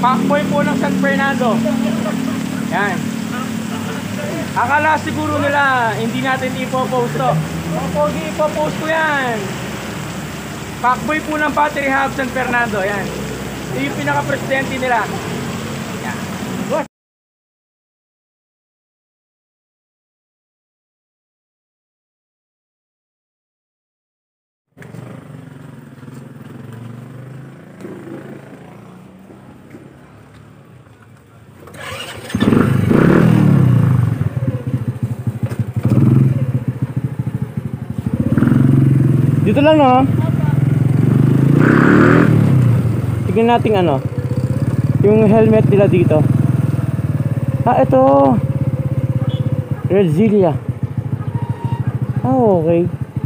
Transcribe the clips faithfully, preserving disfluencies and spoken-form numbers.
Fuckboy po ng San Fernando. Yan. Akala siguro nila hindi natin ipopost to. Pogi, ipopost ko yan. Fuckboy po ng Battery Hub San Fernando. Yan. Ito yung pinaka-presidente nila. Yan. Dito lang, no? Tignan natin ano yung helmet nila dito. Ah, ito Redzilia. Ah, okay.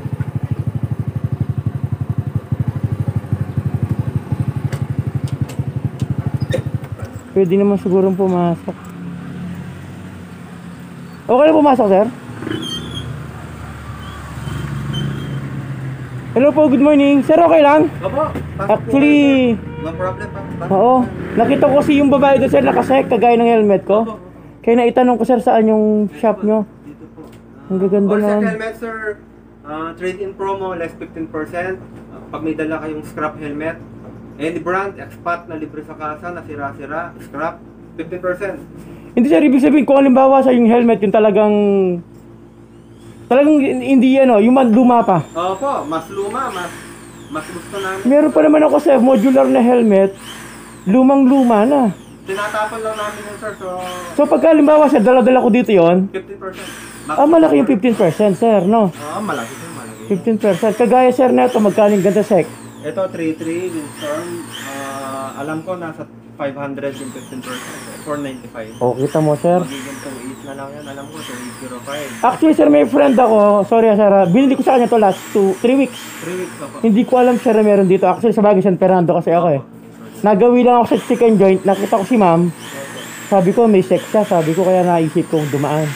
Pwede naman sigurong pumasok. Okay na pumasok, sir? Hello po, good morning. Sir, okay lang? Opo. Actually, no problem pa. oo. Nakita ko kasi yung babae doon, sir, nakasek, kagaya ng helmet ko. Opo. Kaya naitanong ko, sir, saan yung shop nyo? Dito po. Ang gaganda Or naman. sa helmet, sir, uh, trade-in promo, less fifteen percent. Uh, pag may dala kayong scrap helmet, any brand, expat na libre sa kasa, nasira-sira, scrap, fifteen percent. Hindi, sir, ibig sabihin, kung halimbawa sa yung helmet, yung talagang talagang hindi ano, yung luma pa. Opo, mas luma, mas mas gusto namin. Meron pa naman ako, sir, modular na helmet, lumang-luma na. Tinatapon lang namin yun, sir, so So pagka halimbawa, sir, dala-dala ko dito yon. fifteen percent. Ah, malaki yung fifteen percent, sir, no? Oo, malaki sir, malaki. fifteen percent. Kagaya, sir, na ito, magkaling ganda sec. Ito, three three, Windstorm, uh, alam ko nasa five hundred yung fifteen percent, four ninety-five. O, kita mo, sir. Magiging two eight na lang yan, alam ko, two eight zero five. Actually, sir, may friend ako, sorry, sir, ah, binili ko sa kanya to last two, three weeks. three weeks pa po. Hindi ko alam, sir, na meron dito. Actually, sa bagay, San Fernando kasi ako eh. Nagawi lang ako sa chicken joint, nakita ko si ma'am. Sabi ko, may sex siya. Sabi ko, kaya naisip kong dumaan.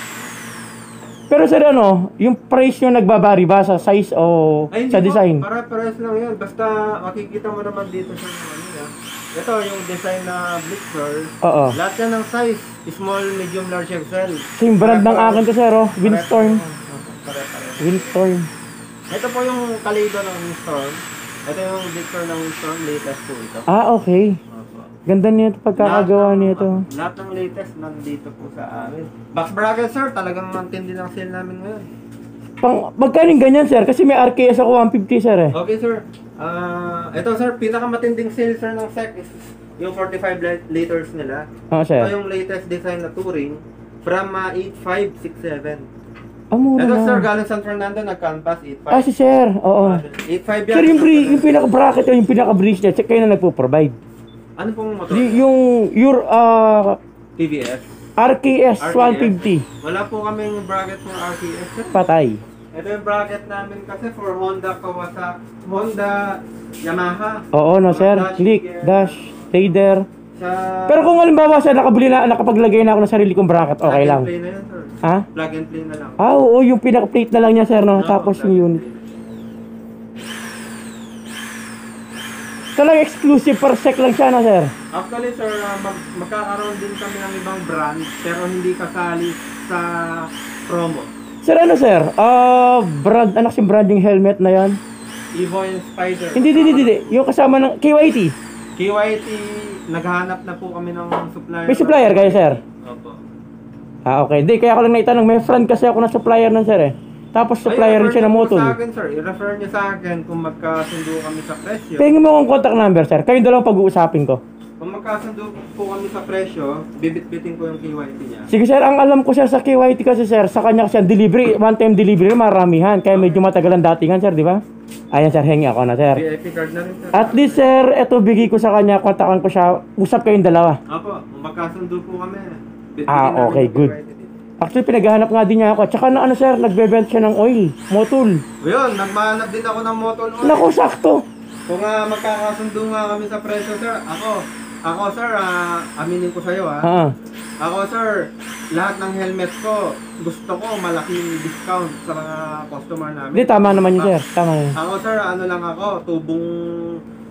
Pero sir, ano, yung price nyo nagbabari ba sa size o Ay, sa hindi design? po, para-pares lang yan. Basta makikita mo naman dito sa ano yan. Ito, yung design na Blitzer. Oo. Lahat yan ng size. Small, medium, large, X L. Same brand ng akin to, sir, oh. Windstorm. Pare-pares. Windstorm. Ito po yung Kaleido ng Windstorm. Ito yung Blitzer ng Windstorm. Latest po ito. Ah, okay. Opo. Ganda niya ito pagkakagawa Lahat ng- nito. Lahat ng latest nandito po sa amin. Box bracket, sir. Talagang mantindi ng sale namin ngayon. Pang, magkaling ganyan, sir? Kasi may R K S ako one fifty, sir, eh. Okay, sir. Ah, ito, sir. Pinakamatinding sale, sir, ng S E C is yung forty-five li- liters nila. Oo, sir. Ito yung latest design na Touring from uh, eight five six seven. Ah, mura Ito, sir, na. galing San Fernando, nag-canvas eight Ah, five. si sir. Oo. eight five yan. Sir, yung, bri- yung pinaka-bracket o yung pinaka-bridge niya, check kayo na nagpo-provide. Ano pong motor? Y- yung, your, uh, T V S. R K S one fifty. Wala po kaming bracket ng R K S, sir. Patay. Ito yung bracket namin kasi for Honda, Kawasaki, Honda, Yamaha. Oo, no, sir. Dash, Click, gear. dash, fader. Sa Pero kung halimbawa, sir, nakabili na, nakapaglagay na ako ng sarili kong bracket, okay lang. plug and play na yan, sir. Ha? Plug and play na lang. Ah, oo, yung pinaka-plate na lang niya, sir, no? Tapos plug yung and unit. Talagang exclusive per sec lang siya, no, sir? Actually, sir, uh, mag magkakaroon din kami ng ibang brand pero hindi kasali sa promo. Sir, ano, sir? Ah, brand, anak si brand yung helmet na yan? Evo and Spider. Hindi, hindi, hindi, hindi. Yung kasama ng K Y T. K Y T, naghahanap na po kami ng supplier. May supplier kayo, sir? Opo. Ah, okay. Hindi, kaya ako lang naitanong. May friend kasi ako na supplier nun, sir, eh. Tapos supplier rin Ay, siya ng i-refer niyo po motor. sa akin, sir. I-refer niyo sa akin kung magkasundo kami sa presyo. Tingin mo akong contact number, sir. Kayong dalawang pag-uusapin ko. Kung magkasundo po kami sa presyo, bibit-bitin ko yung K Y T niya. Sige, sir. Ang alam ko, sir, sa K Y T kasi, sir, sa kanya kasi ang delivery, one-time delivery, maramihan. Kaya medyo matagalan datingan, sir, di ba? Ayan, sir. Hengi ako na, sir. V I P card na rin, sir. At least, sir, eto, bigay ko sa kanya. Kontakan ko siya. Usap kayong dalawa. Opo, kung magkasundo po kami. bibit-bitin Ah, namin okay, yung good. K Y T dito. Actually, pinaghahanap nga din niya ako. Tsaka na, ano, sir, nagbebent siya ng oil. Motul. Yun, nagmahanap din ako ng motor oil. Naku, sakto. Kung uh, magkakasundo nga kami sa presyo, sir, ako, ako, sir, ah, aminin ko sa'yo, ha. Ah. Ako, sir, lahat ng helmet ko, gusto ko malaking discount sa mga customer namin. Hindi, tama naman yun, sir. Tama yun. Ako, sir, ano lang ako, tubong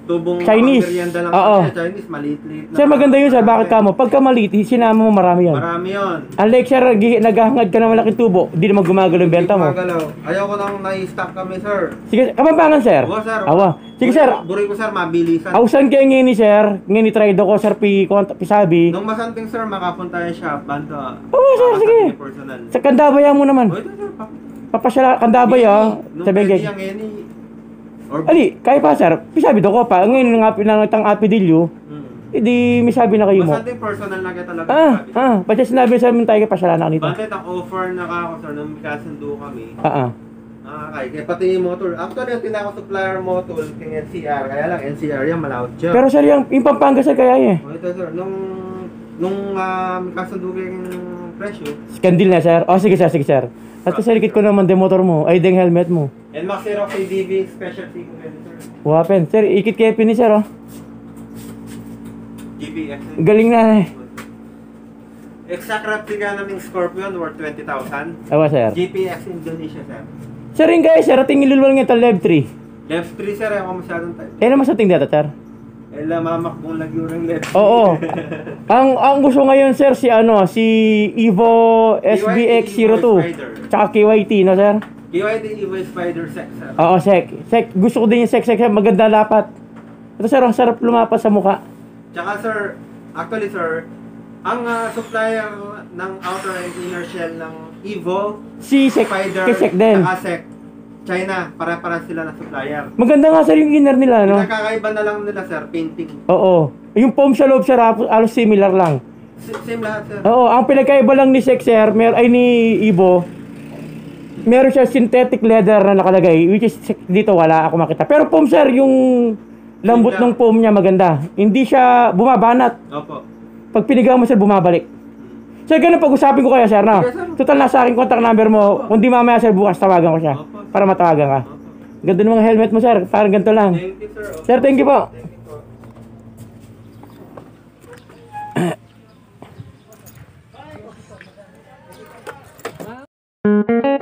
tubong Chinese. merienda lang. Oo. Kasi Chinese, maliit-liit na. Sir, maganda yun sir. Bakit ka mo? Pagka maliit, sinama mo marami yun. Marami yun. Unlike sir, gi- naghahangad ka ng malaking tubo, di naman gumagalaw yung benta mo. Gumagalaw. Ayaw ko nang na-stock kami, sir. Sige, Kapampangan sir. Oo, sir. Awa. Sige sir. Buri ko, sir, mabilisan. Ausan kayo ngayon ni sir. Ngayon ni trade ako sir, pi, konta, pisabi. Nung masanting, sir, makapunta yung shop. Banto. Oo, sir, sige. Personal. Sa Kandabaya mo naman. O, ito, sir. pa- Papasyala, Kandabaya. Nung Sabi pwede kay. yung any. Or, Ali, kaya pa sir. Pisabi do ko pa. Ngayon nga pinangitang apidilyo. Hmm. Hindi may sabi na kayo mo. Masanting personal na kita talaga. Ah, sabi. ah. Pati sinabi sa amin tayo kay pasyala na kanito. Bakit ang offer na kako, sir, nung kasundo kami. Ah, ah. Ah, kay kaya pati yung motor. Actually, yung tinako supplier motor king N C R. Kaya lang, N C R yan, malawad siya. Pero sir, yung, yung Pampanga sir kaya eh. O, ito, sir. Nung, nung um, kasundo yung presyo, Skandil na sir. Oh, sige sir, sige sir. At sa likit ko naman din motor mo. Ay, ding helmet mo. N Max Zero C D V specialty ko yan, sir. Wapen. Sir, ikit kay pini sir oh. G P X. Galing na eh. Exact replica naming Scorpion worth twenty thousand. Awa sir. G P X Indonesia, sir. Sir, rin kayo sir. Ating ilulwal nga ito, Lev three. Left three, sir. Ako masyadong tayo. Eh, naman sa ating data sir. Eh, lamamakbong lagi yung left. Oo. ang ang gusto ngayon sir si ano, si Evo S B X zero two. Tsaka K Y T, no sir? K Y T Evo Spider Sex, sir. Oo, sec. Sec. Gusto ko din yung sec, sec. Maganda dapat. Ito sir, ang sarap lumapas sa mukha. Tsaka, sir, actually, sir, ang ah, supplier ng outer and inner shell ng Evo, Si sec. Spider, Kay sec din. tsaka Sec, China, para-para sila na supplier. Maganda nga sir yung inner nila, no? Nakakaiba na lang nila, sir, painting. Oo. Yung foam sa loob sir, halos halos similar lang. S- Same lahat, sir. Oo, ang pinagkaiba lang ni Sec sir, mer ay ni Evo, meron siya synthetic leather na nakalagay, which is dito wala ako makita. Pero foam sir, yung lambot ng foam niya maganda. Hindi siya bumabanat. Opo. Pag pinigaw mo sir, bumabalik. Sir, ganun pag-usapin ko kaya sir, no? Sige, sir. Total nasa akin contact number mo. Kung di mamaya sir, bukas tawagan ko siya. Opo. Para matawagan ka. Opo. Ganda ng mga helmet mo sir, parang ganito lang. Thank you, sir. Opo. Sir, thank you po. Thank you po.